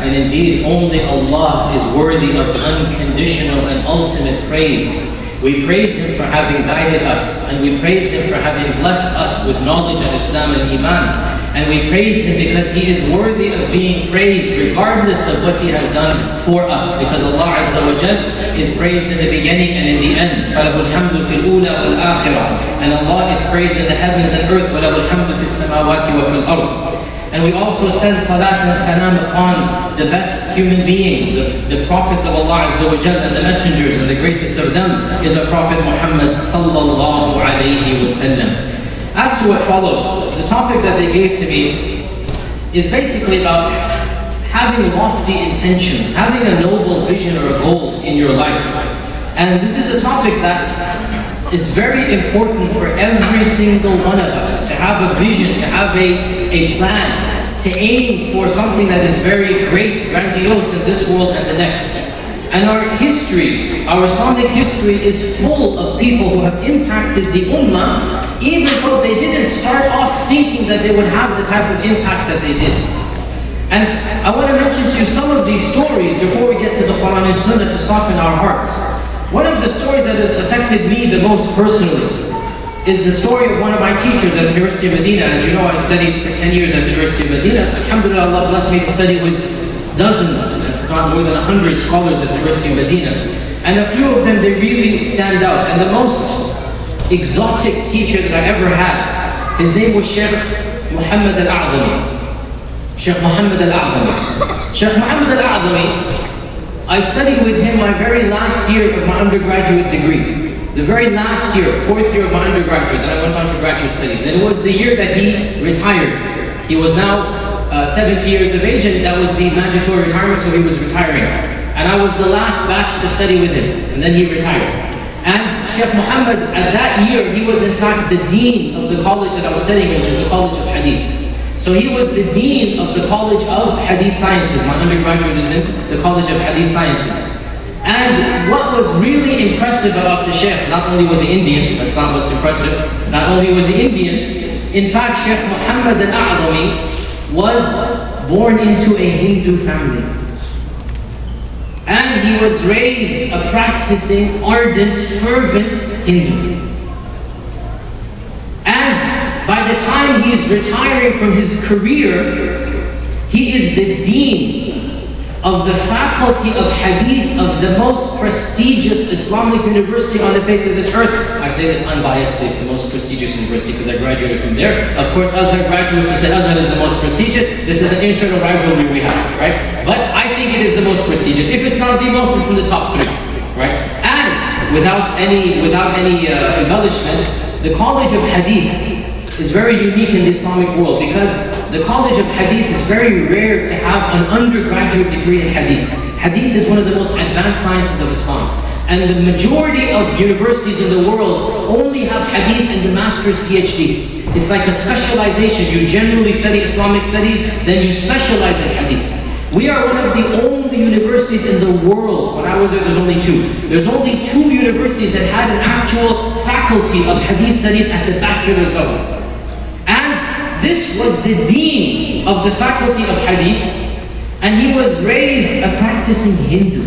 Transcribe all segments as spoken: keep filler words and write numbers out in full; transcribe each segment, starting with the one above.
and indeed only Allah is worthy of unconditional and ultimate praise. We praise Him for having guided us, and we praise Him for having blessed us with knowledge of Islam and Iman. And we praise Him because He is worthy of being praised regardless of what He has done for us, because Allah Azza wa Jal is praised in the beginning and in the end. فَلَهُ الْحَمْدُ فِي الْأُولَى وَالْآخِرَةِ. And Allah is praised in the heavens and earth. وَلَهُ الْحَمْدُ فِي السَّمَاوَاتِ وَفِي الْأَرْضِ. And we also send salat and salam upon the best human beings, the, the prophets of Allah Azza wa Jal and the messengers, and the greatest of them is our Prophet Muhammad sallallahu alayhi wa sallam. As to what follows, the topic that they gave to me is basically about having lofty intentions, having a noble vision or a goal in your life. And this is a topic that is very important for every single one of us, to have a vision, to have a, a plan, to aim for something that is very great, grandiose in this world and the next. And our history, our Islamic history is full of people who have impacted the Ummah, even though they didn't start off thinking that they would have the type of impact that they did. And I want to mention to you some of these stories before we get to the Quran and Sunnah to soften our hearts. One of the stories that has affected me the most personally is the story of one of my teachers at the University of Medina. As you know, I studied for ten years at the University of Medina. Alhamdulillah, Allah blessed me to study with dozens, if not more than a hundred scholars at the University of Medina. And a few of them, they really stand out. And the most exotic teacher that I ever had, his name was Sheikh Muhammad Al-A'zami. Sheikh Muhammad Al-A'zami. Sheikh Muhammad Al-A'zami, I studied with him my very last year of my undergraduate degree. The very last year, fourth year of my undergraduate, then I went on to graduate study. Then it was the year that he retired. He was now uh, seventy years of age, and that was the mandatory retirement, so he was retiring. And I was the last batch to study with him, and then he retired. And Sheikh Muhammad, at that year, he was in fact the dean of the college that I was studying in, which is the College of Hadith. So he was the dean of the College of Hadith Sciences. My undergraduate is in the College of Hadith Sciences. And what was really impressive about the Sheikh, not only was he Indian, that's not what's impressive, not only was he Indian, in fact Sheikh Muhammad Al-A'zami was born into a Hindu family. And he was raised a practicing, ardent, fervent Hindu. And by the time he is retiring from his career, he is the dean of the faculty of Hadith of the most prestigious Islamic university on the face of this earth. I say this unbiasedly, it's the most prestigious university because I graduated from there. Of course, Azhar graduates who say Azhar is the most prestigious. This is an internal rivalry we have, right? But I think it is the most prestigious. If it's not the most, it's in the top three, right? And without any, without any uh, embellishment, the College of Hadith is very unique in the Islamic world because the College of Hadith is very rare to have an undergraduate degree in Hadith. Hadith is one of the most advanced sciences of Islam. And the majority of universities in the world only have Hadith and the master's PhD. It's like a specialization. You generally study Islamic studies, then you specialize in Hadith. We are one of the only universities in the world. When I was there, there's only two. There's only two universities that had an actual faculty of Hadith studies at the bachelor's level. This was the dean of the faculty of Hadith, and he was raised a practicing Hindu.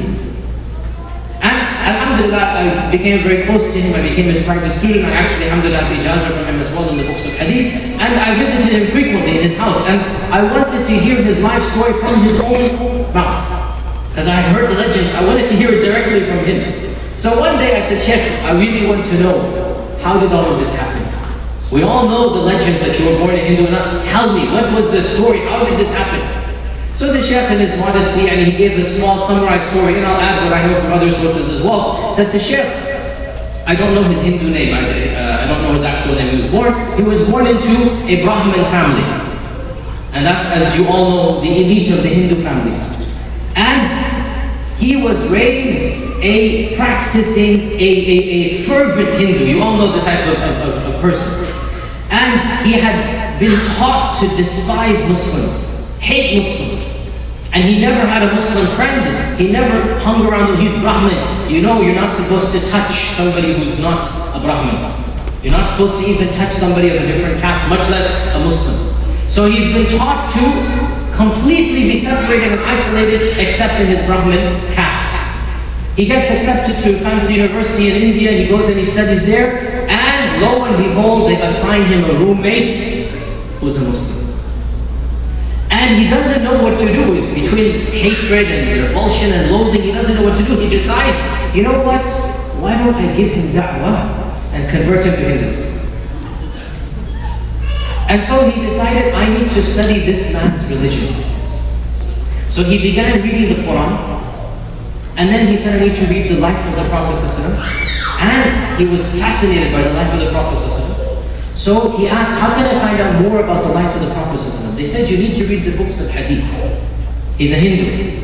And alhamdulillah, I became very close to him. I became his private student. I actually, alhamdulillah, have ijazah from him as well in the books of Hadith. And I visited him frequently in his house, and I wanted to hear his life story from his own mouth. Because I had heard the legends, I wanted to hear it directly from him. So one day I said, Sheikh, I really want to know, how did all of this happen? We all know the legends that you were born a Hindu or not. Tell me, what was the story? How did this happen? So the Shaykh in his modesty, and he gave a small summarized story, and I'll add what I know from other sources as well, that the Shaykh, I don't know his Hindu name, I, uh, I don't know his actual name, he was born, he was born into a Brahmin family. And that's, as you all know, the elite of the Hindu families. And he was raised a practicing, a, a, a fervent Hindu. You all know the type of, of, of person. And he had been taught to despise Muslims, hate Muslims. And he never had a Muslim friend. He never hung around with, he's Brahmin. You know, you're not supposed to touch somebody who's not a Brahmin. You're not supposed to even touch somebody of a different caste, much less a Muslim. So he's been taught to completely be separated and isolated except in his Brahmin caste. He gets accepted to a fancy university in India, he goes and he studies there, and lo and behold, they assign him a roommate who's a Muslim. And he doesn't know what to do. Between hatred and revulsion and loathing, he doesn't know what to do. He decides, you know what, why don't I give him da'wah and convert him to Hinduism? And so he decided, I need to study this man's religion. So he began reading the Quran, and then he said, I need to read the life of the Prophet ﷺ. And he was fascinated by the life of the Prophet ﷺ. So he asked, how can I find out more about the life of the Prophet ﷺ? They said, you need to read the books of Hadith. He's a Hindu.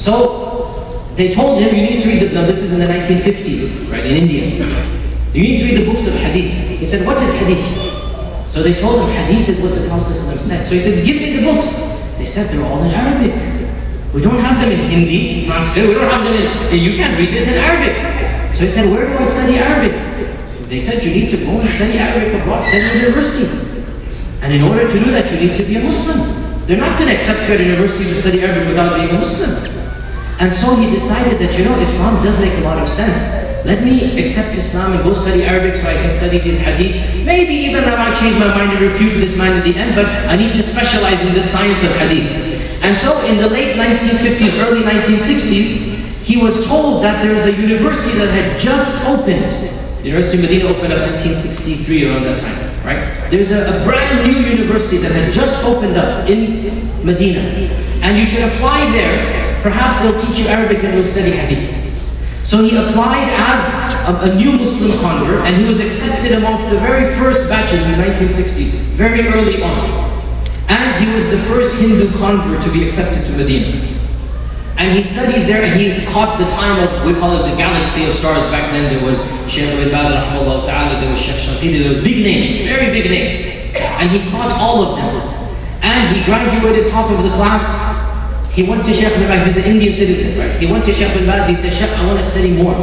So they told him, you need to read the, now this is in the nineteen fifties, right, in India. You need to read the books of Hadith. He said, what is Hadith? So they told him, Hadith is what the Prophet ﷺ said. So he said, give me the books. They said, they're all in Arabic. We don't have them in Hindi, Sanskrit, we don't have them in, you can't read this in Arabic. So he said, where do I study Arabic? They said, you need to go and study Arabic abroad, study at university. And in order to do that, you need to be a Muslim. They're not going to accept you at university to study Arabic without being a Muslim. And so he decided that, you know, Islam does make a lot of sense. Let me accept Islam and go study Arabic so I can study these hadith. Maybe even I might change my mind and refute this man at the end, but I need to specialize in this science of hadith. And so in the late nineteen fifties, early nineteen sixties, he was told that there's a university that had just opened. The University of Medina opened up in nineteen sixty-three, around that time, right? There's a, a brand new university that had just opened up in Medina. And you should apply there. Perhaps they'll teach you Arabic and you'll study hadith. So he applied as a, a new Muslim convert, and he was accepted amongst the very first batches in the nineteen sixties, very early on. And he was the first Hindu convert to be accepted to Medina. And he studies there, and he caught the time of, we call it the galaxy of stars back then. There was Shaykh Ibn Baz rahimahullah ta'ala, there was Shaykh Shanqiti, there was big names, very big names. And he caught all of them. And he graduated top of the class. He went to Shaykh Ibn Baz, he's an Indian citizen, right? He went to Shaykh Ibn Baz, he said, Shaykh, I want to study more.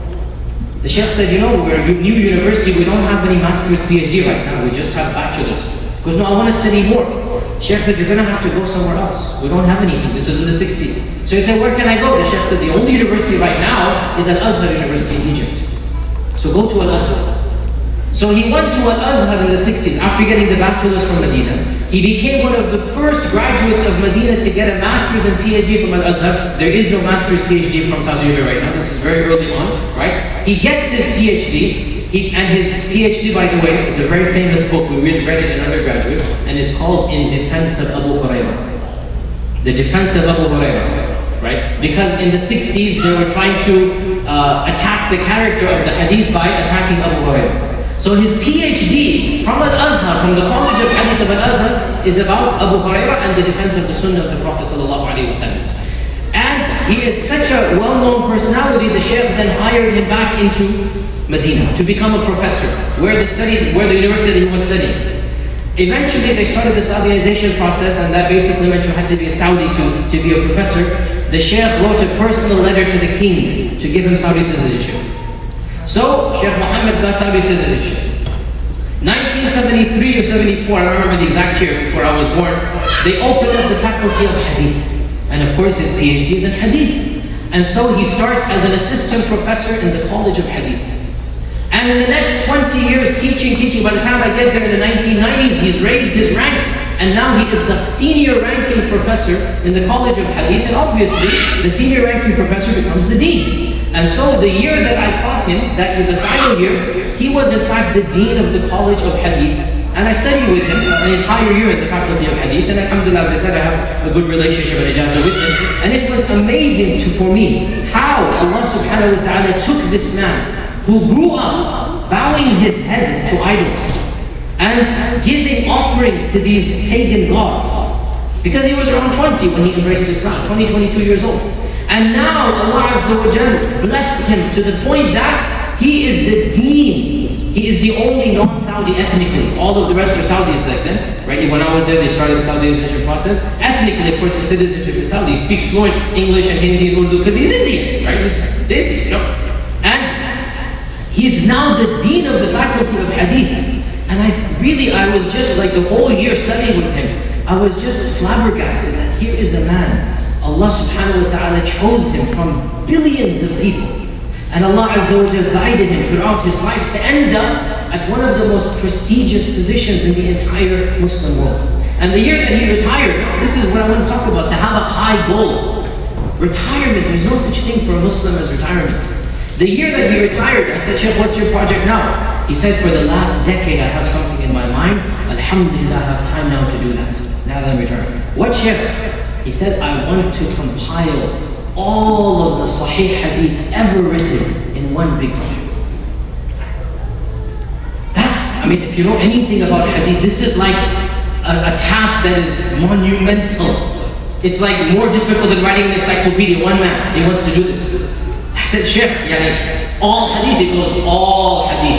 The Shaykh said, you know, we're a new university, we don't have any master's PhD right now, we just have bachelor's. He goes, no, I want to study more. Shaykh said, you're going to have to go somewhere else. We don't have anything. This is in the sixties. So he said, where can I go? The Shaykh said, the only university right now is Al-Azhar University in Egypt. So go to Al-Azhar. So he went to Al-Azhar in the sixties after getting the bachelor's from Medina. He became one of the first graduates of Medina to get a master's and PhD from Al-Azhar. There is no master's PhD from Saudi Arabia right now. This is very early on, right? He gets his PhD. He, and his PhD, by the way, is a very famous book. We read, read it in undergraduate, and it's called In Defense of Abu Hurairah. The Defense of Abu Hurairah, right? Because in the sixties, they were trying to uh, attack the character of the hadith by attacking Abu Hurairah. So his PhD from Al-Azhar, from the College of Hadith of Al-Azhar, is about Abu Hurairah and the defense of the Sunnah of the Prophet sallallahu alaihi wasallam. And he is such a well-known personality, the Shaykh then hired him back into Medina to become a professor, where the study, where the university that he was studying. Eventually, they started the Saudization process, and that basically meant you had to be a Saudi to, to be a professor. The Shaykh wrote a personal letter to the king to give him Saudi citizenship. So, Shaykh Muhammad got Saudi citizenship. nineteen seventy-three or seventy-four, I don't remember the exact year, before I was born, they opened up the faculty of Hadith. And of course, his PhD is in Hadith. And so he starts as an assistant professor in the College of Hadith. And in the next twenty years, teaching, teaching, by the time I get there in the nineteen nineties, he's raised his ranks, and now he is the senior ranking professor in the College of Hadith, and obviously, the senior ranking professor becomes the dean. And so the year that I taught him, that the final year, he was in fact the dean of the College of Hadith. And I studied with him an entire year in the faculty of Hadith, and alhamdulillah, as I said, I have a good relationship and ijazah with him. And it was amazing to, for me, how Allah subhanahu wa ta'ala took this man, who grew up bowing his head to idols and giving offerings to these pagan gods, because he was around twenty when he embraced Islam, twenty, twenty-two years old. And now Allah Azza wa Jal blessed him to the point that he is the deen. He is the only non-Saudi ethnically. All of the rest are Saudis back then, right? When I was there, they started the Saudi citizenship process. Ethnically, of course, his citizenship is Saudi. He speaks fluent English and Hindi and Urdu because he's Indian, right? He's Desi, you know? And he's now the dean of the faculty of Hadith. And I really, I was just like the whole year studying with him. I was just flabbergasted that here is a man, Allah subhanahu wa ta'ala chose him from billions of people. And Allah Azza wa Jalla guided him throughout his life to end up at one of the most prestigious positions in the entire Muslim world. And the year that he retired, now this is what I want to talk about, to have a high goal. Retirement, there's no such thing for a Muslim as retirement. The year that he retired, I said, Sheikh, what's your project now? He said, for the last decade I have something in my mind. Alhamdulillah, I have time now to do that, now that I'm retired. What, Sheikh? He said, I want to compile all of the Sahih Hadith ever written in one big volume. That's, I mean, if you know anything about Hadith, this is like a, a task that is monumental. It's like more difficult than writing an encyclopedia. One man, he wants to do this. I said, Sheikh, yani, all Hadith, it goes all Hadith.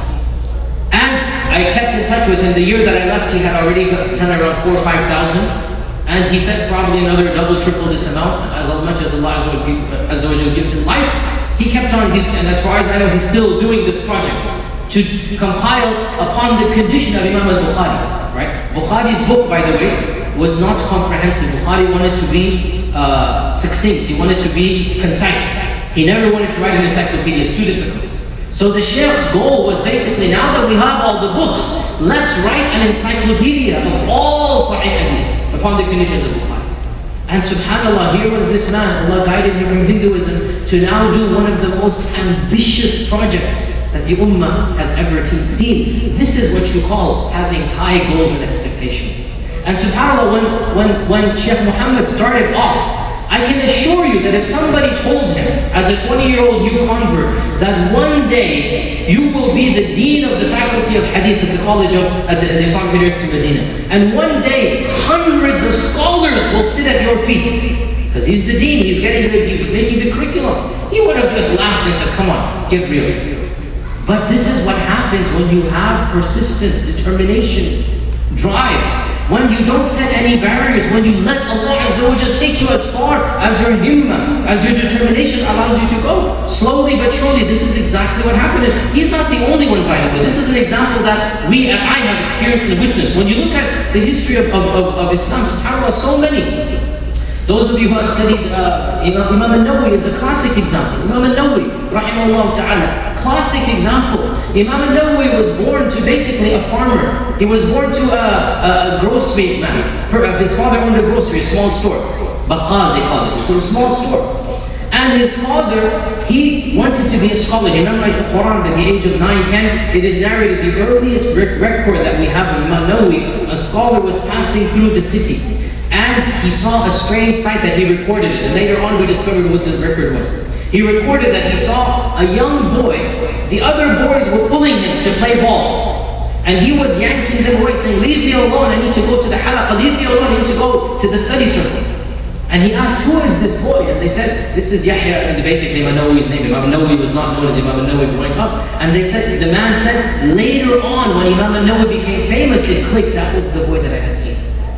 And I kept in touch with him. The year that I left, he had already done around four or five thousand. And he said probably another double, triple this amount, as much as Allah Azza wa Jalla gives him life. He kept on, his, and as far as I know, he's still doing this project to compile upon the condition of Imam al-Bukhari, right? Bukhari's book, by the way, was not comprehensive. Bukhari wanted to be uh, succinct. He wanted to be concise. He never wanted to write an encyclopedia. It's too difficult. So the Sheikh's goal was basically, now that we have all the books, let's write an encyclopedia of all Sahih Hadith upon the conditions of Bukhari. And subhanAllah, here was this man, Allah guided him from Hinduism to now do one of the most ambitious projects that the Ummah has ever seen. This is what you call having high goals and expectations. And subhanAllah, when, when, when Sheikh Muhammad started off, I can assure you that if somebody told him, as a twenty-year-old new convert, that one day you will be the dean of the faculty of hadith at the college of at the, the Islamic University of Medina, and one day hundreds of scholars will sit at your feet, because he's the dean, he's getting the, he's making the curriculum, he would have just laughed and said, come on, get real. But this is what happens when you have persistence, determination, drive. When you don't set any barriers, when you let Allah Azza wa Jalla take you as far as your himmah, as your determination allows you to go. Slowly but surely, this is exactly what happened. And he's not the only one, by the way. This is an example that we and I have experienced and witnessed. When you look at the history of, of, of, of Islam, subhanAllah, so many. Those of you who have studied uh, Imam, Imam al-Nawawi is a classic example. Imam al-Nawawi, rahimahullah ta'ala, classic example. Imam al-Nawawi was born to basically a farmer. He was born to a, a grocery man. Her, his father owned a grocery, a small store. Baqal, they call it. So a small store. And his father, he wanted to be a scholar. He memorized the Quran at the age of nine, ten. It is narrated, the earliest record that we have of Imam al-Nawawi, a scholar was passing through the city. And he saw a strange sight that he recorded it. And later on we discovered what the record was. He recorded that he saw a young boy. The other boys were pulling him to play ball. And he was yanking them away, saying, leave me alone, I need to go to the halaqah, leave me alone, I need to go to the study circle. And he asked, who is this boy? And they said, this is Yahya, and basically Imam Nawawi's name. Imam Nawawi was not known as Imam Nawawi growing up. And they said, the man said, later on, when Imam Nawawi became famous, it clicked, that was the boy that I had seen.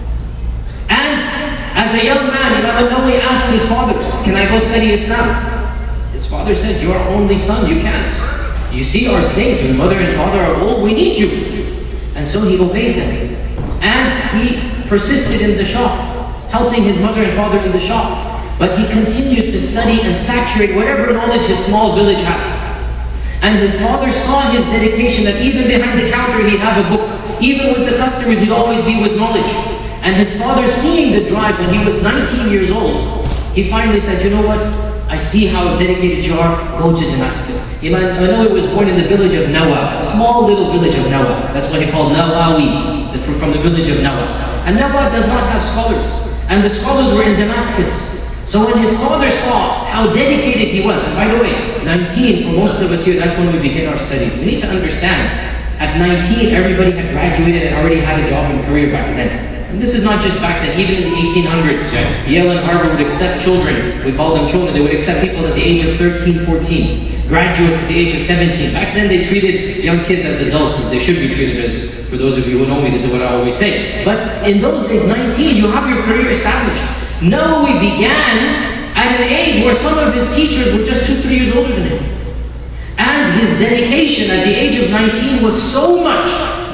And as a young man, Imam Nawawi asked his father, can I go study Islam? His father said, you're our only son, you can't. You see our state, your mother and father are old, we need you. And so he obeyed them. And he persisted in the shop, helping his mother and father in the shop. But he continued to study and saturate whatever knowledge his small village had. And his father saw his dedication, that even behind the counter he'd have a book. Even with the customers, he'd always be with knowledge. And his father, seeing the drive when he was nineteen years old, he finally said, you know what? I see how dedicated you are, go to Damascus. Imam Nawawi was born in the village of Nawa, a small little village of Nawa. That's why he called Nawawi, from the village of Nawa. And Nawa does not have scholars. And the scholars were in Damascus. So when his father saw how dedicated he was, and by the way, nineteen, for most of us here, that's when we begin our studies. We need to understand, at nineteen, everybody had graduated and already had a job and career back then. And this is not just back then, even in the eighteen hundreds, yeah. Yale and Harvard would accept children. We call them children. They would accept people at the age of thirteen, fourteen. Graduates at the age of seventeen. Back then they treated young kids as adults, as they should be treated as, for those of you who know me, this is what I always say. But in those days, nineteen, you have your career established. Nawawi began at an age where some of his teachers were just two, three years older than him. And his dedication at the age of nineteen was so much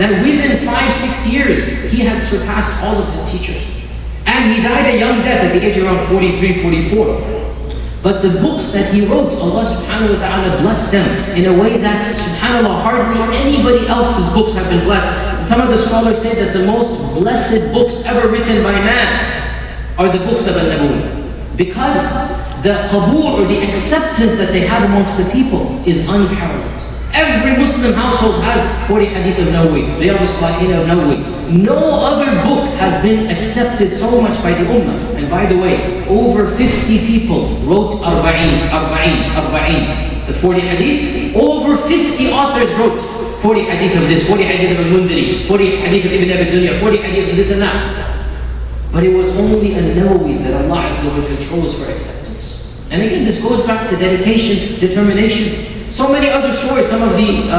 that within five, six years, he had surpassed all of his teachers. And he died a young death at the age of around forty-three, forty-four. But the books that he wrote, Allah subhanahu wa ta'ala blessed them in a way that, subhanAllah, hardly anybody else's books have been blessed. Some of the scholars say that the most blessed books ever written by man are the books of An-Nabawi. Because the qabul, or the acceptance that they have amongst the people, is unparalleled. Every Muslim household has forty hadith of Nawawi, Riyadh al-Salihin of Nawawi. No other book has been accepted so much by the Ummah. And by the way, over fifty people wrote Arba'een, Arba'een, Arba'een, the forty hadith. Over fifty authors wrote forty hadith of this, forty hadith of al-Mundhiri, forty hadith of Ibn Abi Dunya, forty hadith of this and that. But it was only An-Nawawis that Allah Azza wa Jalla chose for acceptance. And again, this goes back to dedication, determination. So many other stories, some of the uh,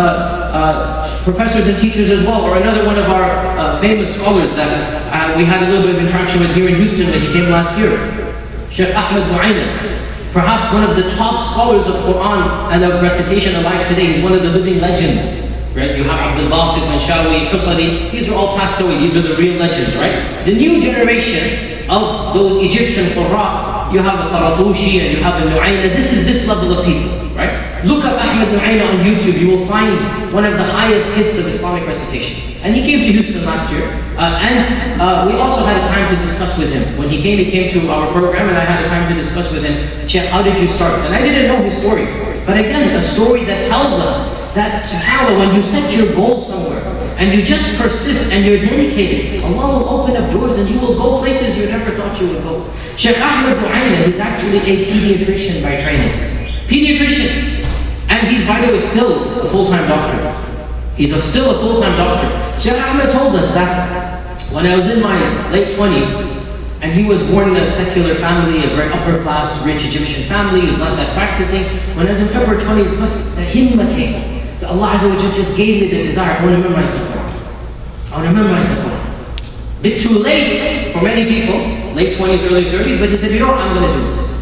uh, professors and teachers as well, or another one of our uh, famous scholars that uh, we had a little bit of interaction with here in Houston when he came last year, Sheikh Ahmed Nu'ayna, perhaps one of the top scholars of Quran and of recitation alive today. He's one of the living legends, right? You have Abdul Basit, Manshawi, Husari, these are all passed away, these are the real legends, right? The new generation of those Egyptian Qurra, you have a Taratushi and you have a Nu'ayna, this is this level of people, right? Look up Ahmed Nu'ayna on YouTube, you will find one of the highest hits of Islamic recitation. And he came to Houston last year, uh, and uh, we also had a time to discuss with him. When he came, he came to our program, and I had a time to discuss with him, Sheikh, how did you start? And I didn't know his story. But again, a story that tells us that, subhanAllah, when you set your goal somewhere, and you just persist and you're dedicated, Allah will open up doors and you will go places you never thought you would go. Sheikh Ahmed Nu'ayna is actually a pediatrician by training. Pediatrician. And he's, by the way, still a full-time doctor. He's a, still a full-time doctor. Sheikh Ahmed told us that when I was in my late twenties, and he was born in a secular family, a very upper-class, rich Egyptian family, he's not that practicing. When I was in my upper twenties, plus the himma came. The Allah Azza wa Jalla just gave me the desire, I want to memorize the Quran. I want to memorize the Quran. A bit too late for many people, late twenties, early thirties, but he said, you know what, I'm going to do it.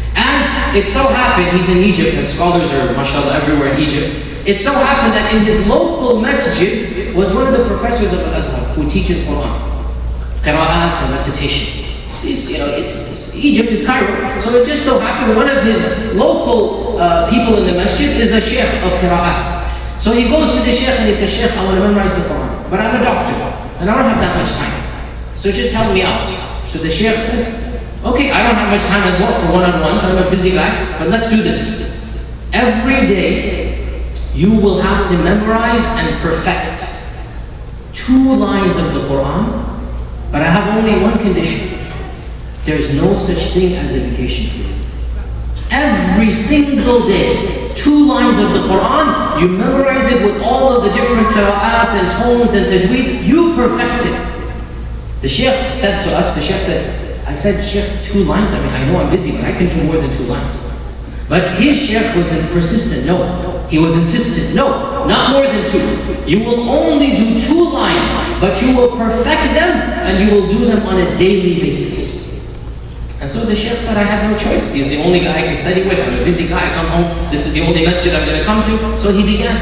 And it so happened, he's in Egypt, and scholars are, mashallah, everywhere in Egypt. It so happened that in his local masjid was one of the professors of Al-Azhar who teaches Quran, qira'at and recitation. It's, you know, it's, it's, Egypt is Cairo. So it just so happened one of his local uh, people in the masjid is a sheikh of qira'at. So he goes to the sheikh and he says, Sheikh, I want to memorize the Quran, but I'm a doctor, and I don't have that much time. So just help me out. So the sheikh said, okay, I don't have much time as well for one-on-ones, I'm a busy guy, but let's do this. Every day, you will have to memorize and perfect two lines of the Quran, but I have only one condition. There's no such thing as a vacation for you. Every single day, two lines of the Quran, you memorize it with all of the different qira'at and tones and tajweed, you perfect it. The sheikh said to us, the sheikh said, I said, Sheikh, two lines? I mean, I know I'm busy, but I can do more than two lines. But his sheikh was persistent, no. He was insistent, no, not more than two. You will only do two lines, but you will perfect them, and you will do them on a daily basis. And so the sheikh said, I have no choice. He's the only guy I can study with. I'm a busy guy, I come home, this is the only masjid I'm going to come to. So he began.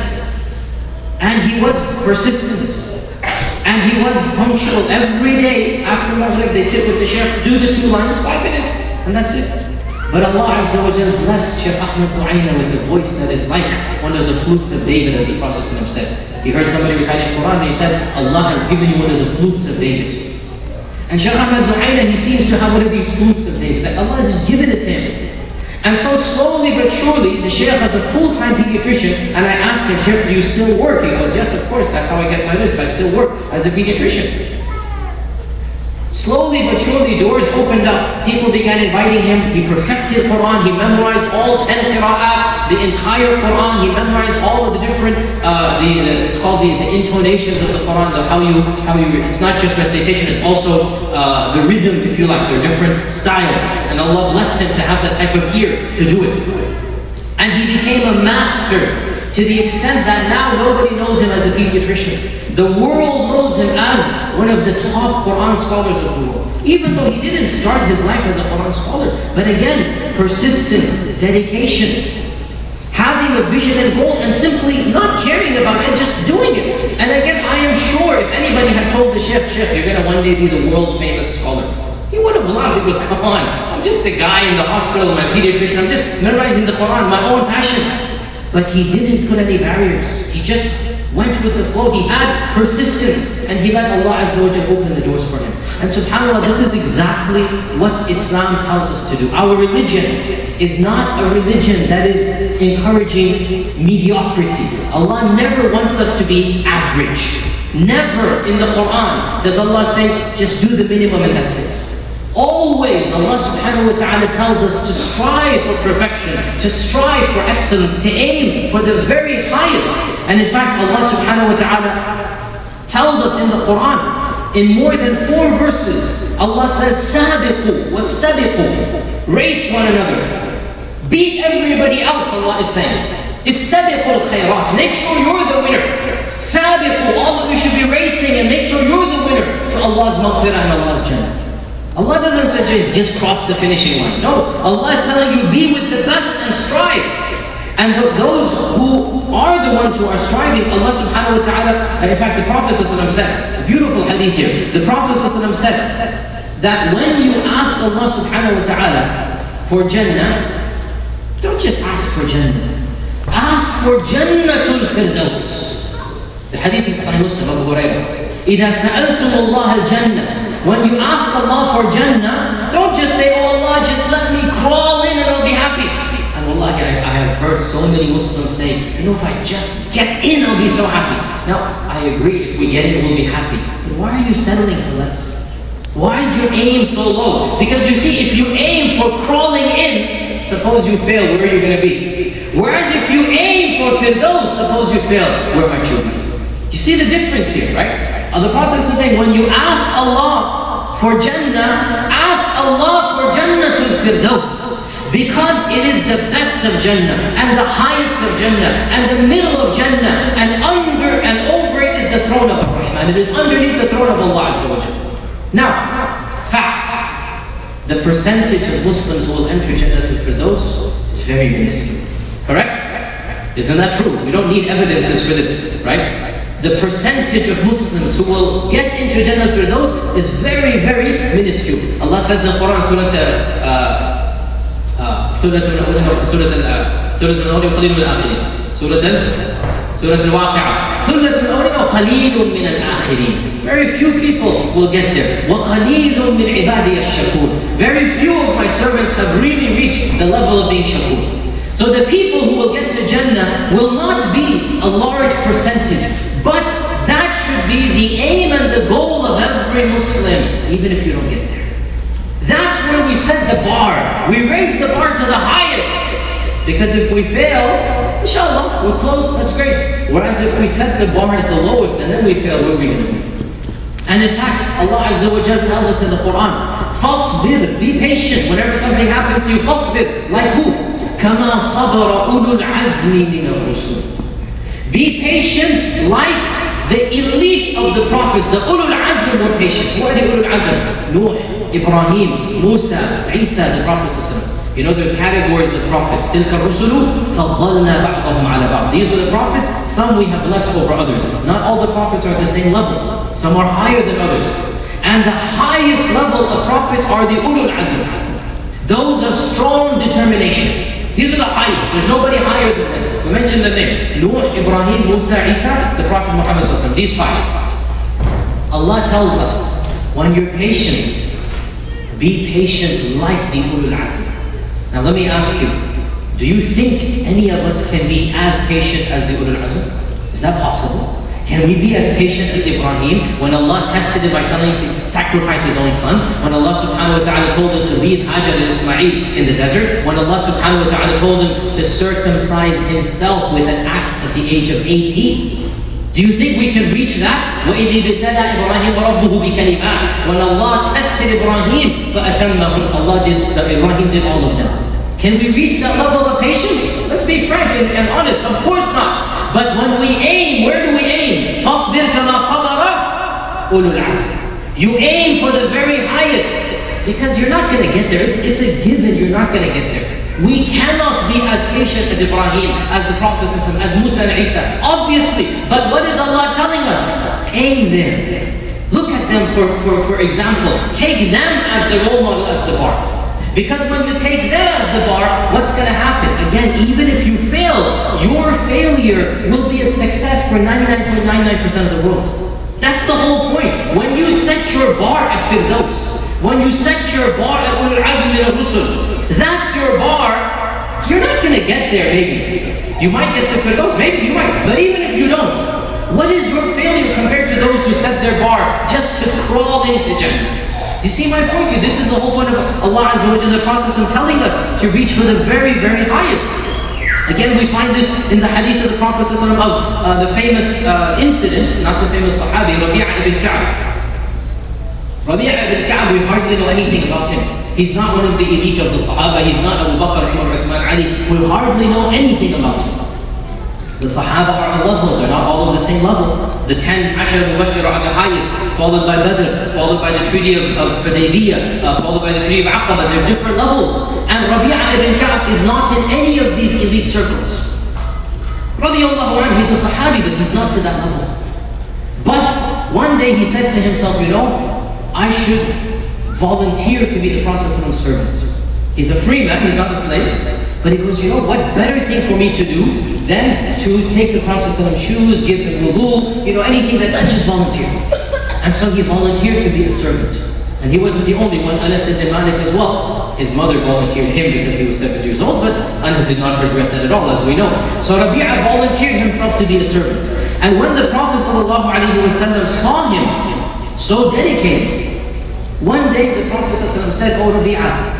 And he was persistent. And he was punctual. Every day after Maghrib, they'd sit with the sheikh, do the two lines, five minutes, and that's it. But Allah Azza wa Jalla blessed Sheikh Ahmed Nu'ayna with a voice that is like one of the flutes of David, as the Prophet said. He heard somebody reciting Quran, and he said, Allah has given you one of the flutes of David. And Sheikh Ahmed Nu'ayna, he seems to have one of these flutes of David, that Allah has just given it to him. And so slowly but surely, the sheikh has a full-time pediatrician, and I asked him, Sheikh, do you still work? He goes, yes, of course, that's how I get my list, I still work as a pediatrician. Slowly but surely, doors opened up. People began inviting him. He perfected Quran. He memorized all ten qira'at, the entire Quran. He memorized all of the different, uh, the, the it's called the, the intonations of the Quran, the how you, how you, it's not just recitation, it's also uh, the rhythm, if you like. There are different styles. And Allah blessed him to have that type of ear to do it. And he became a master to the extent that now nobody knows him as a pediatrician. The world knows him as one of the top Quran scholars of the world. Even though he didn't start his life as a Quran scholar. But again, persistence, dedication, having a vision and goal, and simply not caring about it, just doing it. And again, I am sure if anybody had told the Sheikh, Sheikh, you're going to one day be the world famous scholar, he would have laughed. It was, come on, I'm just a guy in the hospital, my pediatrician, I'm just memorizing the Quran, my own passion. But he didn't put any barriers. He just went with the flow. He had persistence, and he let Allah Azza wa Jalla open the doors for him. And subhanAllah, this is exactly what Islam tells us to do. Our religion is not a religion that is encouraging mediocrity. Allah never wants us to be average. Never in the Quran does Allah say, just do the minimum and that's it. Always Allah subhanahu wa ta'ala tells us to strive for perfection, to strive for excellence, to aim for the very highest. And in fact, Allah subhanahu wa ta'ala tells us in the Quran, in more than four verses, Allah says, Sabiqu wastabiqu, race one another, beat everybody else, Allah is saying. Istabiqu al-khayrat, make sure you're the winner. Sabiqu, all of you should be racing and make sure you're the winner to Allah's maghfirah and Allah's jannah. Allah doesn't suggest just cross the finishing line. No, Allah is telling you, be with the best and strive. And th those who are the ones who are striving, Allah subhanahu wa ta'ala, in fact the Prophet ﷺ said, a beautiful hadith here, the Prophet ﷺ said that when you ask Allah subhanahu wa ta'ala for Jannah, don't just ask for Jannah, ask for Jannatul Firdaus. The hadith is Sahih Muslim, Abu Hurairah. إِذَا سَأَلْتُمُ اللَّهَ الْجَنَّةِ, when you ask Allah for Jannah, don't just say, oh Allah, just let me crawl in and I'll be happy. And wallahi, I, I have heard so many Muslims say, you know, if I just get in, I'll be so happy. Now, I agree, if we get in, we'll be happy. But why are you settling for less? Why is your aim so low? Because you see, if you aim for crawling in, suppose you fail, where are you going to be? Whereas if you aim for Firdaus, suppose you fail, where might you be? You see the difference here, right? Uh, the Prophet is saying, when you ask Allah for Jannah, ask Allah for Jannatul Firdaus. Because it is the best of Jannah, and the highest of Jannah, and the middle of Jannah, and under and over it is the throne of Ar-Rahman. It is underneath the throne of Allah Azza wa Jalla. Now, fact, the percentage of Muslims who will enter Jannatul Firdaus is very minuscule. Correct? Isn't that true? We don't need evidences for this, right? The percentage of Muslims who will get into Jannah Firdaus is very, very minuscule. Allah says in the Quran, Surah Surah Al-Awwalin, Surah Al-Awwalin, Qalilun min al-Akhirin. Surah Al-Waqi'ah, Thullatun Awwalin wa Qalilun min al-Akhirin. Very few people will get there. Wa Qalilun min ibadiy ash-shakur. Very few of my servants have really reached the level of being shakur. So the people who will get to Jannah will not be a large percentage. But that should be the aim and the goal of every Muslim, even if you don't get there. That's where we set the bar. We raise the bar to the highest. Because if we fail, inshallah, we're close, that's great. Whereas if we set the bar at the lowest and then we fail, where are we going to be? And in fact, Allah Azza wa Jalla tells us in the Quran, فَاصْبِرْ, be patient whenever something happens to you. فَاصْبِرْ, like who? كَمَا صَبَرَ أُولُو الْعَزْمِ مِنَ الرُّسُلِ. Be patient like the elite of the prophets, the Ulul Azm were patient. Who are the Ulul Azm? Nuh, Ibrahim, Musa, Isa, the prophets. You know, there's categories of prophets. تِلْكَ الرُّسُلُ فَضَّلْنَا بَعْضَهُمْ عَلَى بَعْضٍ. These are the prophets. Some we have blessed over others. Not all the prophets are at the same level. Some are higher than others. And the highest level of prophets are the Ulul Azm. Those of strong determination. These are the highest. There's nobody higher than them. We mentioned the name. Nuh, Ibrahim, Musa, Isa, the Prophet Muhammad sallallahu alaihi wasallam. These five. Allah tells us, when you're patient, be patient like the Ulul Azm. Now let me ask you, do you think any of us can be as patient as the Ulul Azm? Is that possible? Can we be as patient as Ibrahim when Allah tested him by telling him to sacrifice his own son? When Allah subhanahu wa ta'ala told him to leave Hajar and Ismail in the desert? When Allah subhanahu wa ta'ala told him to circumcise himself with an act at the age of eighteen? Do you think we can reach that? وَإِذِ ابْتَلَى إِبْرَاهِيمَ رَبُّهُ بِكَلِمَاتٍ. When Allah tested Ibrahim, فَأَتَمَّهُ, Allah did, Ibrahim did all of them. Can we reach that level of patience? Let's be frank and, and honest. Of course not. But when we aim, where do we aim? فَاصْبِرْ كَمَا صَبَرَ أُولُو الْعَزْمِ. You aim for the very highest, because you're not going to get there. It's, it's a given, you're not going to get there. We cannot be as patient as Ibrahim, as the Prophet, as Musa and Isa. Obviously. But what is Allah telling us? aim there. Look at them for, for, for example. Take them as the role model, as the bar. Because when you take them as the bar, what's going to happen? Again, even if you fail, your failure will be a success for ninety-nine point nine nine percent of the world. That's the whole point. When you set your bar at Firdaus, when you set your bar at Ulul Azm min al-Rusul, that's your bar. You're not going to get there, maybe. You might get to Firdaus, maybe you might. But even if you don't, what is your failure compared to those who set their bar just to crawl into Jannah? You see my point here? This is the whole point of Allah Azza wa Jalla, the process of telling us to reach for the very, very highest. Again, we find this in the hadith of the Prophet of uh, the famous uh, incident, not the famous Sahabi, Rabi'a ibn Ka'b. Rabi'a ibn Ka'b, we hardly know anything about him. He's not one of the elite of the Sahaba. He's not Abu Bakr, Umar, Uthman, Ali. We hardly know anything about him. The Sahaba are on levels, they're not all of the same level. The ten Ashar Mubashir are the highest, followed by Badr, followed by the Treaty of, of Hudaybiyah, uh, followed by the Treaty of Aqaba. There's different levels. And Rabi'a ibn Ka'b is not in any of these elite circles. Radiallahu anhu, he's a Sahabi, but he's not to that level. But one day he said to himself, you know, I should volunteer to be the Prophet ﷺ's servant. He's a free man, he's not a slave. But he goes, you know, what better thing for me to do than to take the Prophet ﷺ's shoes, give him wudu, you know, anything that, that just volunteer. And so he volunteered to be a servant. And he wasn't the only one, Anas ibn Malik as well. His mother volunteered him because he was seven years old, but Anas did not regret that at all, as we know. So Rabi'a volunteered himself to be a servant. And when the Prophet ﷺ saw him so dedicated, one day the Prophet ﷺ said, oh Rabi'a,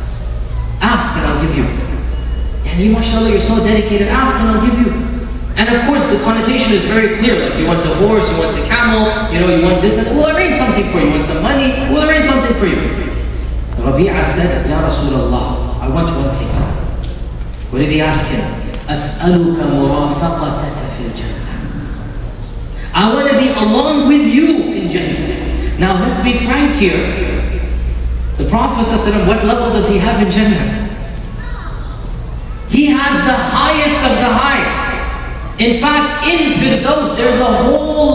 ask and I'll give you. And you, mashallah, you're so dedicated, ask and I'll give you. And of course the connotation is very clear, like you want a horse, you want a camel, you know, you want this, and we'll arrange something for you. You want some money, we'll arrange something for you. Rabi'a said, Ya Rasulullah, I want one thing. What did he ask him? أَسْأَلُكَ مُرَافَقَتَكَ فِي الْجَنَّةِ. I want to be along with you in Jannah. Now let's be frank here. The Prophet ﷺ, what level does he have in Jannah? He has the highest of the high. In fact, in Firdaus, there's a whole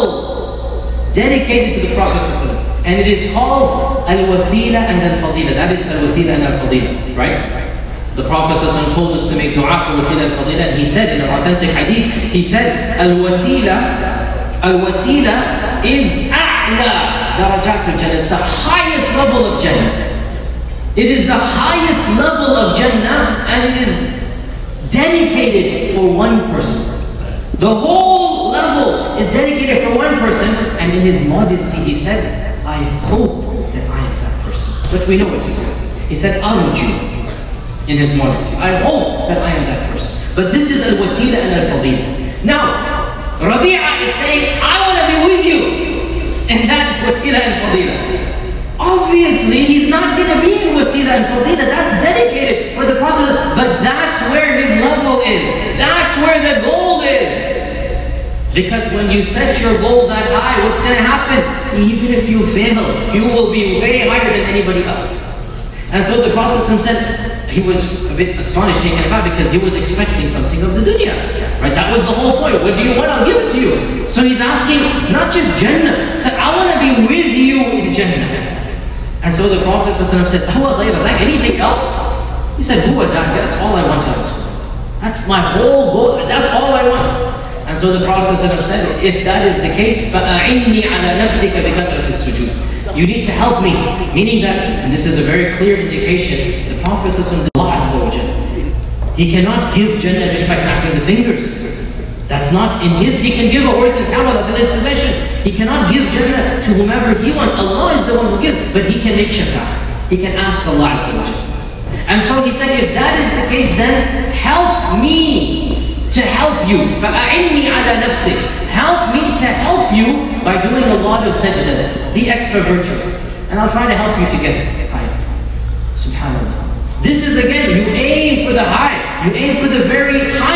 level dedicated to the Prophet ﷺ. And it is called Al-Wasila and Al-Fadila. That is Al-Wasila and Al-Fadila, right? The Prophet ﷺ told us to make dua for Wasila and Fadila. And he said in an authentic hadith, he said, Al-Wasila, Al-Wasila is A'la Darajat al-Jannah. It's the highest level of Jannah. It is the highest level of Jannah, and it is dedicated for one person. The whole level is dedicated for one person, and in his modesty he said, I hope that I am that person. But we know what he said. He said, Arju, in his modesty. I hope that I am that person. But this is Al-Wasila and Al-Fadila. Now, Rabi'a is saying, I want to be with you in that Wasila and Fadila. Obviously, he's not going to be in Wasila and Fadila. That's dedicated for the Prophet. But that's where his level is. That's where the goal is. Because when you set your goal that high, what's going to happen? Even if you fail, you will be way higher than anybody else. And so the Prophet said, he was a bit astonished, taken aback, because he was expecting something of the dunya. Right? That was the whole point. What do you want? I'll give it to you. So he's asking, not just Jannah. He said, I want to be with you in Jannah. And so the Prophet said, Huwa ghayra dhak, anything else? He said, Huwa dhak, that's all I want to ask. That's my whole goal, that's all I want. And so the Prophet said, if that is the case, فَأَعِنِّي عَلَى نَفْسِكَ بِكَثْرَةِ السُّجُودِ. You need to help me. Meaning that, and this is a very clear indication, the Prophet said, Allah Azza wa Jalla, he cannot give Jannah just by snapping the fingers. That's not in his, he can give a horse and camel, that's in his possession. He cannot give Jannah to whomever he wants. Allah is the one who gives, but he can make shafa'ah. He can ask Allah Azza wa Jalla. And so he said, if that is the case, then help me to help you. فَأَعِنِّي عَلَى نَفْسِكَ. Help me to help you by doing a lot of sajdas, the extra virtues. And I'll try to help you to get higher. SubhanAllah. This is again, you aim for the high. You aim for the very highest.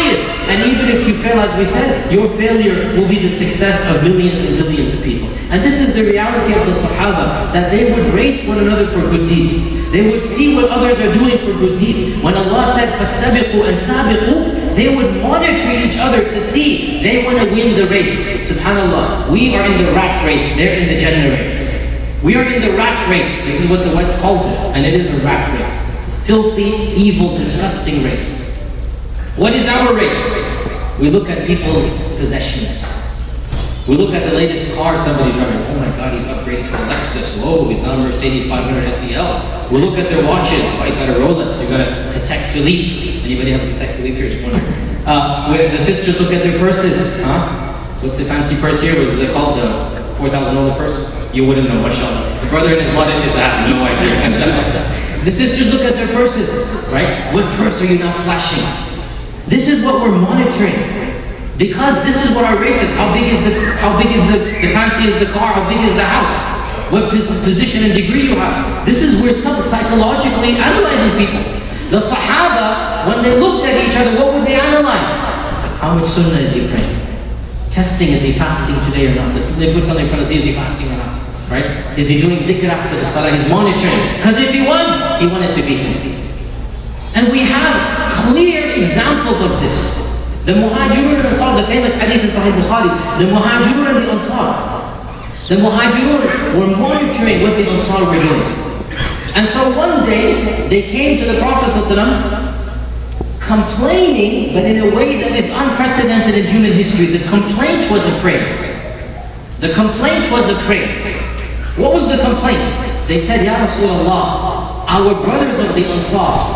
And even if you fail, as we said, your failure will be the success of millions and billions of people. And this is the reality of the Sahaba, that they would race one another for good deeds. They would see what others are doing for good deeds. When Allah said, فَاسْتَبِقُوا and سَابِقُوا, they would monitor each other to see they want to win the race. SubhanAllah, we are in the rat race, they're in the Jannah race. We are in the rat race. This is what the West calls it, and it is a rat race. It's a filthy, evil, disgusting race. What is our race? We look at people's possessions. We look at the latest car somebody's driving. Oh my God, he's upgraded to a Lexus. Whoa, he's now a Mercedes five hundred S E L. We look at their watches. Oh, you got a Rolex, you got a Patek Philippe. Anybody have a Patek Philippe here? Just wondering. Uh, the sisters look at their purses. Huh? What's the fancy purse here? Was it called the four thousand dollar purse? You wouldn't know, mashallah. The brother in his modesty says, I have no idea. The sisters look at their purses, right? What purse are you now flashing? This is what we're monitoring. Because this is what our race is. How big is the, how big is the, the fancy is the car? How big is the house? What position and degree you have? This is where some psychologically analyzing people. The Sahaba, when they looked at each other, what would they analyze? How much sunnah is he praying? Testing, is he fasting today or not? They put something in front of us, is he fasting or not? Right? Is he doing dhikr after the salah? He's monitoring. Because if he was, he wanted to beat him. And we have clear examples of this. The Muhajirun and Ansar, the famous hadith in Sahih Bukhari, the Muhajirun and the Ansar. The Muhajirun were monitoring what the Ansar were doing. And so one day, they came to the Prophet ﷺ complaining, but in a way that is unprecedented in human history. The complaint was a praise. The complaint was a praise. What was the complaint? They said, Ya Rasulullah, our brothers of the Ansar,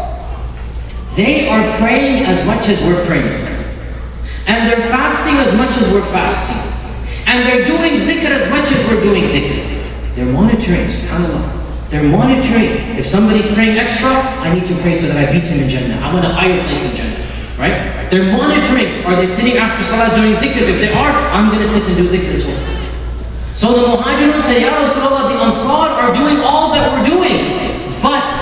they are praying as much as we're praying. And they're fasting as much as we're fasting. And they're doing dhikr as much as we're doing dhikr. They're monitoring, subhanAllah. They're monitoring. If somebody's praying extra, I need to pray so that I beat him in Jannah. I want a higher place in Jannah. Right? They're monitoring. Are they sitting after salah doing dhikr? If they are, I'm going to sit and do dhikr as well. So the Muhajirun say, Ya Rasulullah, the Ansar are doing all that we're doing. But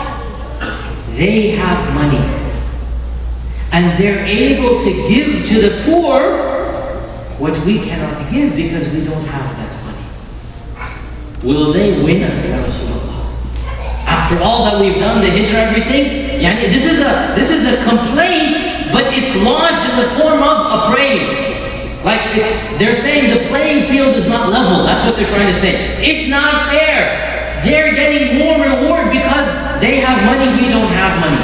they have money. And they're able to give to the poor what we cannot give because we don't have that money. Will they win us, Ya Rasulullah? After all that we've done, the hijrah, everything, yani this is a this is a complaint, but it's lodged in the form of a praise. Like it's they're saying the playing field is not level. That's what they're trying to say. It's not fair. They're getting more reward because they have money, we don't have money.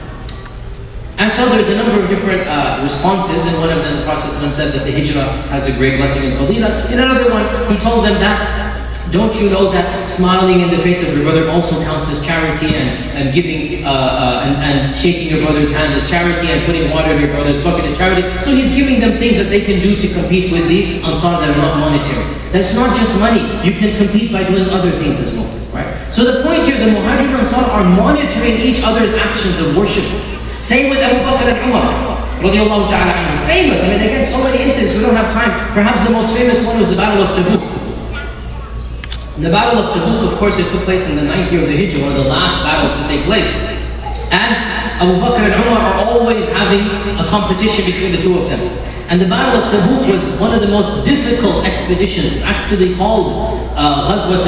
And so there's a number of different uh, responses. In one of them, the Prophet said that the hijrah has a great blessing in fadila. In another one, he told them that, don't you know that smiling in the face of your brother also counts as charity, and, and giving, uh, uh, and, and shaking your brother's hand as charity, and putting water in your brother's bucket as charity. So he's giving them things that they can do to compete with the Ansar that are not monetary. That's not just money. You can compete by doing other things as well. Right? So the point here, the Muhajirun and Ansar are monitoring each other's actions of worship. Same with Abu Bakr and Umar, radiallahu ta'ala anhu. Famous, I mean again, so many incidents, we don't have time. Perhaps the most famous one was the Battle of Tabuk. The Battle of Tabuk, of course, it took place in the ninth year of the Hijrah, one of the last battles to take place. And Abu Bakr and Umar are always having a competition between the two of them. And the Battle of Tabuk was one of the most difficult expeditions. It's actually called uh, Ghazwat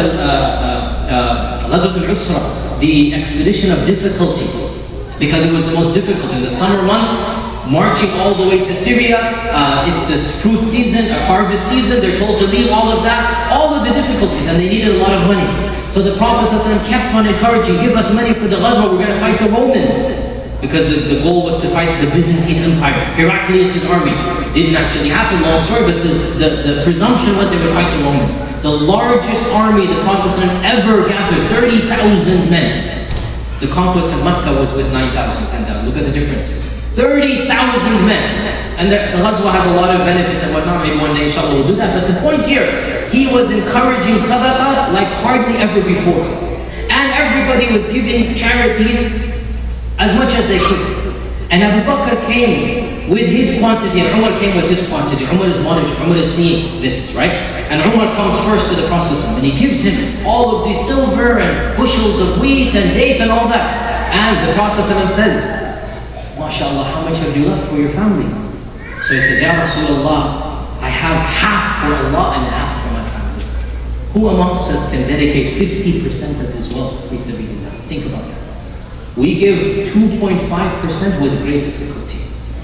al-Usra, the expedition of difficulty, because it was the most difficult. In the summer month, marching all the way to Syria, uh, it's the fruit season, a harvest season, they're told to leave all of that, all of the difficulties, and they needed a lot of money. So the Prophet ﷺ kept on encouraging, give us money for the Ghazwa, we're going to fight the Romans. Because the, the goal was to fight the Byzantine Empire. Heraclius' army. Didn't actually happen, long story, but the, the, the presumption was they would fight the Romans. The largest army the Prophet ﷺ ever gathered, thirty thousand men. The conquest of Mecca was with nine thousand, ten thousand. Look at the difference. thirty thousand men. And the Ghazwa has a lot of benefits and whatnot. Maybe one day, inshallah, we'll do that. But the point here, he was encouraging sadaqah like hardly ever before. And everybody was giving charity as much as they could. And Abu Bakr came with his quantity, and Umar came with his quantity. Umar is monitoring, Umar is seeing this, right? And Umar comes first to the Prophet, and he gives him all of the silver and bushels of wheat and dates and all that. And the Prophet says, MashaAllah, how much have you left for your family? So he says, Ya Rasulullah, I have half for Allah and half for my family. Who amongst us can dedicate fifty percent of his wealth fi sabilillah? Think about that. We give two point five percent with great difficulty.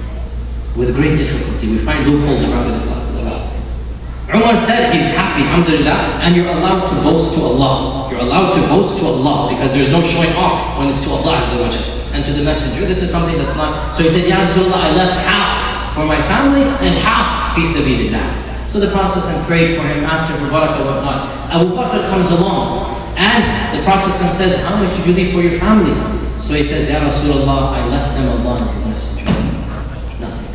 With great difficulty. We find loopholes around Islam. Umar said he's happy, alhamdulillah, and you're allowed to boast to Allah. You're allowed to boast to Allah because there's no showing off when it's to Allah Azza wa Jal. And to the Messenger, this is something that's not. So he said, Ya Rasulullah, I left half for my family and half fi sabilillah. So the Prophet prayed for him, asked him for barakah, whatnot. Abu Bakr comes along and the Prophet says, how much did you leave for your family? So he says, Ya Rasulullah, I left them Allah and His Messenger. Nothing.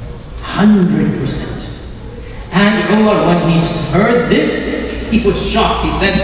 Hundred percent. And Umar, when he heard this, he was shocked. He said,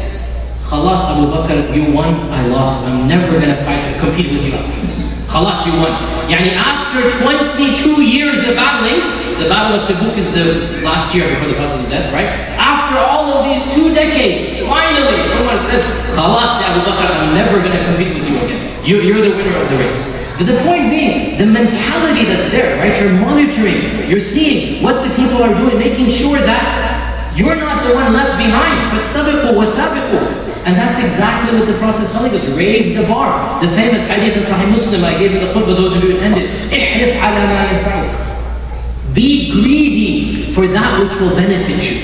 Khalas Abu Bakr, you won, I lost. I'm never going to fight or compete with you after this. Khalas, you won. Yani after twenty-two years of battling, the Battle of Tabuk is the last year before the Prophet's death, right? After all of these two decades, finally, Umar says, Khalas, Abu Bakr, I'm never going to compete with you again. You, you're the winner of the race. But the point being, the mentality that's there, right? You're monitoring, you're seeing what the people are doing, making sure that you're not the one left behind. فَاسْتَبِقُوا وَسَابِقُوا. And that's exactly what the Prophet is telling us. Raise the bar. The famous hadith in Sahih Muslim, I gave you the khutbah, those of you who attended. احرص على ما ينفعك. Be greedy for that which will benefit you.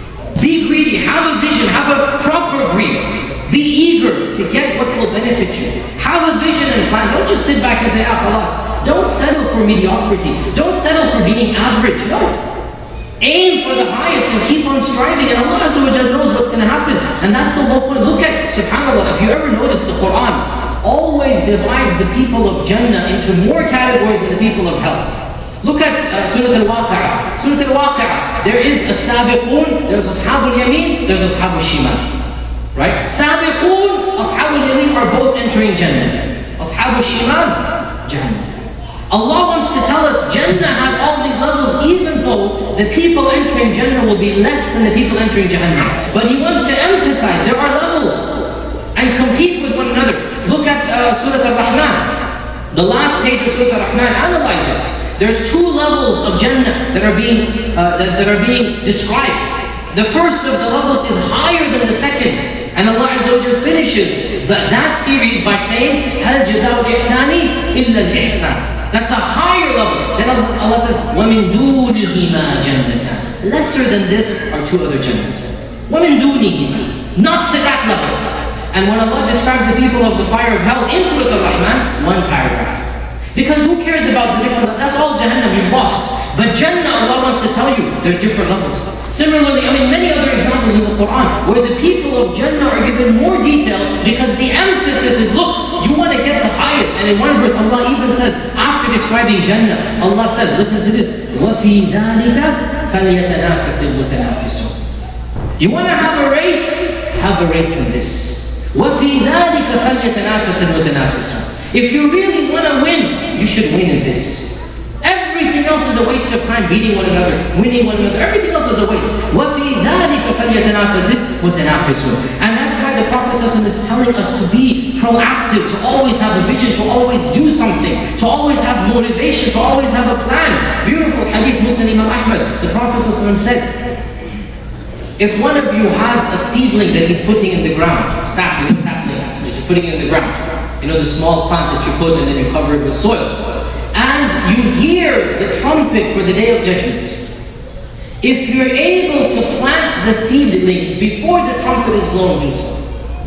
Be greedy, have a vision, have a proper greed. Be eager to get what will benefit you. Have a vision and plan. Don't just sit back and say, ah, khalas. Don't settle for mediocrity. Don't settle for being average. No. Aim for the highest and keep on striving. And Allah Azza wa Jalla knows what's going to happen. And that's the whole point. Look at, subhanAllah, if you ever notice the Quran always divides the people of Jannah into more categories than the people of hell. Look at uh, Surah Al-Waqi'ah. Surah Al-Waqi'ah. There is a sabiqun, there's Ashab al-Yamin, there's Ashab al-Shimal. Right? Sabiqun, Ashab al-Yamin are both entering Jannah. Ashab al-Shimal, Jannah. Allah wants to tell us Jannah has all these levels, even though the people entering Jannah will be less than the people entering Jahannam. But He wants to emphasize there are levels and compete with one another. Look at uh, Surah Al-Rahman. The last page of Surah Al-Rahman, analyze it. There's two levels of Jannah that are being, uh, that, that are being described. The first of the levels is higher than the second. And Allah Azza wa Jalla finishes that, that series by saying, هَلْ جَزَاءُ الْإِحْسَانِ إِلَّا الْإِحْسَانِ. That's a higher level. Then Allah says, وَمِن دُونِهِمَا جَنَّتَانِ. Lesser than this are two other Jannahs. وَمِن دُونِهِمَا. Not to that level. And when Allah describes the people of the fire of hell in Surah Al-Rahman, one paragraph. Because who cares about the different, that's all Jahannam, you've lost. But Jannah, Allah wants to tell you, there's different levels. Similarly, I mean, many other examples in the Quran where the people of Jannah are given more detail because the emphasis is, look, you want to get the highest. And in one verse, Allah even says, after describing Jannah, Allah says, listen to this, وَفِي ذَلِكَ فَلْيَتَنَافَسِ الْمُتَنَافِسُونَ. You want to have a race? Have a race in this. وَفِي ذَلِكَ فَلْيَتَنَافَسِ الْمُتَنَافِسُونَ. If you really want to win, you should win in this. Everything else is a waste of time, beating one another, winning one another. Everything else is a waste. وَفِي ذَلِكَ فَلْيَتَنَافَسِ الْمُتَنَافِسُونَ. And that's why the Prophet is telling us to be proactive, to always have a vision, to always do something, to always have motivation, to always have a plan. Beautiful hadith, Muslim Imam Ahmad. The Prophet said, if one of you has a seedling that he's putting in the ground, sapling, sapling, which is putting it in the ground, you know, the small plant that you put and then you cover it with soil, and you hear the trumpet for the Day of Judgment, if you're able to plant the seedling before the trumpet is blown, do so.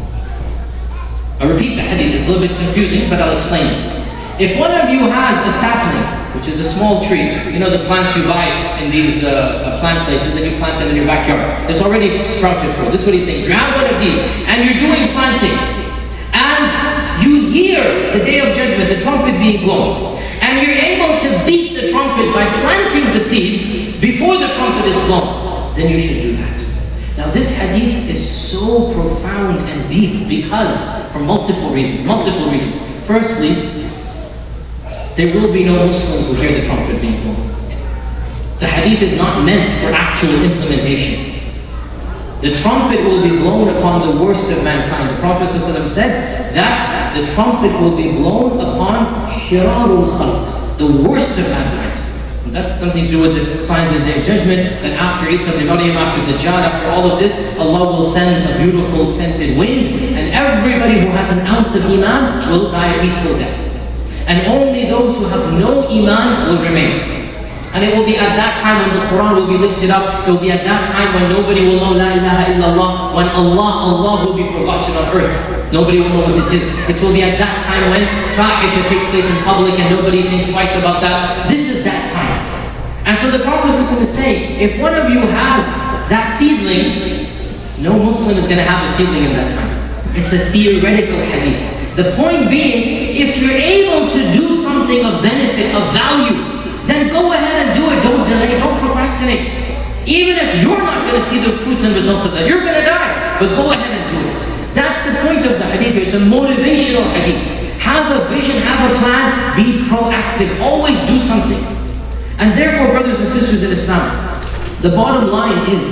I repeat the hadith, it's a little bit confusing, but I'll explain it. If one of you has a sapling, which is a small tree, you know the plants you buy in these uh, plant places, and you plant them in your backyard. It's already sprouted fruit. This is what he's saying. If you have one of these, and you're doing planting, and you hear the Day of Judgment, the trumpet being blown, and you're able to beat the trumpet by planting the seed before the trumpet is blown, then you should do that. Now this hadith is so profound and deep because, for multiple reasons, multiple reasons. Firstly, there will be no Muslims who hear the trumpet being blown. The hadith is not meant for actual implementation. The trumpet will be blown upon the worst of mankind. The Prophet ﷺ said that the trumpet will be blown upon shirarul khalq, the worst of mankind. And that's something to do with the signs of the Day of Judgment, that after Isa ibn Maryam, after Dajjal, after all of this, Allah will send a beautiful scented wind, and everybody who has an ounce of iman will die a peaceful death. And only those who have no iman will remain. And it will be at that time when the Quran will be lifted up. It will be at that time when nobody will know La ilaha illallah. When Allah, Allah will be forgotten on earth. Nobody will know what it is. It will be at that time when fahisha takes place in public and nobody thinks twice about that. This is that time. And so the Prophet is going to say, if one of you has that seedling, no Muslim is going to have a seedling in that time. It's a theoretical hadith. The point being, if you're able to do something of benefit, of value, then go ahead and do it. Don't delay, don't procrastinate. Even if you're not going to see the fruits and results of that, you're going to die, but go ahead and do it. That's the point of the hadith. It's a motivational hadith. Have a vision, have a plan, be proactive, always do something. And therefore, brothers and sisters in Islam, the bottom line is,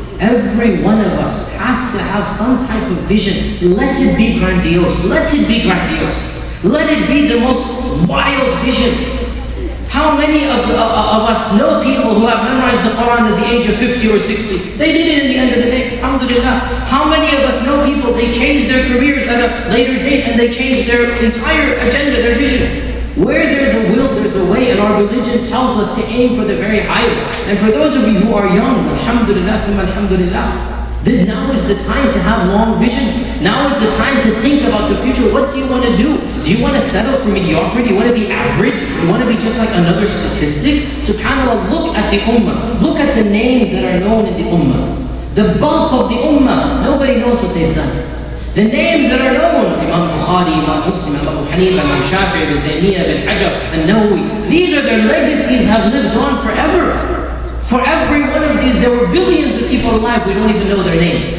every one of us has to have some type of vision. Let it be grandiose, let it be grandiose. Let it be the most wild vision. How many of, uh, of us know people who have memorized the Quran at the age of fifty or sixty? They did it in the end of the day, alhamdulillah. How many of us know people, they changed their careers at a later date and they changed their entire agenda, their vision? Where there's a will, there's a way, and our religion tells us to aim for the very highest. And for those of you who are young, alhamdulillah, thumma alhamdulillah, then now is the time to have long visions. Now is the time to think about the future. What do you want to do? Do you want to settle for mediocrity? Do you want to be average? Do you want to be just like another statistic? SubhanAllah, look at the ummah. Look at the names that are known in the ummah. The bulk of the ummah, nobody knows what they've done. The names that are known, Imam Bukhari, Imam Muslim, Imam Abu Hanifa, Imam Shafi'i, Ibn Taymiyyah, Ibn Hajar, An-Nawawi, these are their legacies, have lived on forever. For every one of these, there were billions of people alive, we don't even know their names.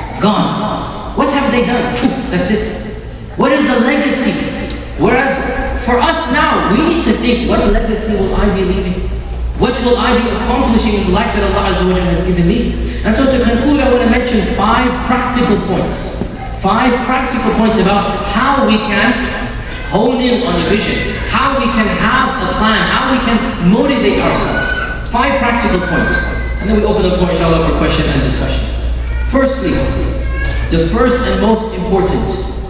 Gone. What have they done? Poof, that's it. What is the legacy? Whereas for us now, we need to think, what legacy will I be leaving? What will I be accomplishing in the life that Allah Azza wa Jalla has given me? And so to conclude, I want to mention five practical points. Five practical points about how we can hone in on a vision, how we can have a plan, how we can motivate ourselves. Five practical points. And then we open the floor, inshallah, for question and discussion. Firstly, the first and most important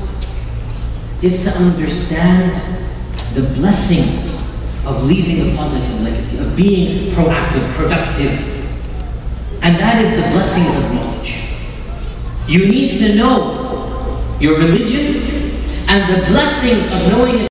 is to understand the blessings of leaving a positive legacy, of being proactive, productive. And that is the blessings of knowledge. You need to know your religion and the blessings of knowing it.